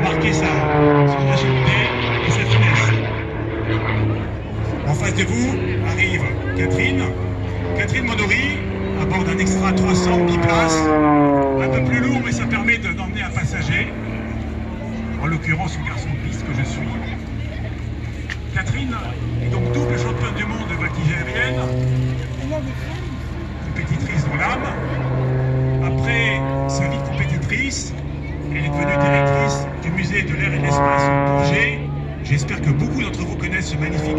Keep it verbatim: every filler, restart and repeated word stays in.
marquer sa, son agilité et sa finesse. En face de vous arrive Catherine. Catherine Monory, à bord d'un Extra trois cents biplace, un peu plus lourd, mais ça permet d'emmener un passager, en l'occurrence le garçon de piste que je suis. Catherine est donc double championne du monde de voltige aérienne, compétitrice dans l'âme. Après sa vie de compétitrice, elle est devenue directrice du musée de l'air et de l'espace au Bourget. J'espère que beaucoup d'entre vous connaissent ce magnifique